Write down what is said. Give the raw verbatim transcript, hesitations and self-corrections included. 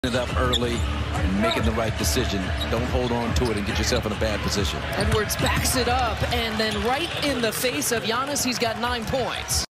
it up early and making the right decision. Don't hold on to it and get yourself in a bad position. Edwards backs it up, and then right in the face of Giannis, he's got nine points.